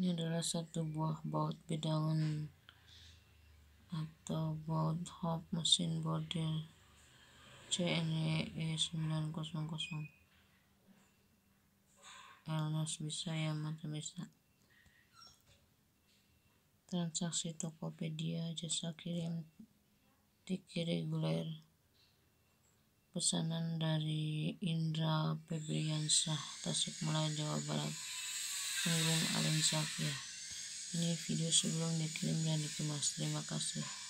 Ini adalah satu buah baut bidangan atau baut hub mesin bordir CNE 900. Elnos bisa ya, mantap bisa. Transaksi Tokopedia, jasa kirim tiki reguler. Pesanan dari Indra Febriansyah, Tasikmalaya, Jawa Barat. Pengirim Alin Sakia. Ini video sebelum dikirim dan dikemas. Terima kasih.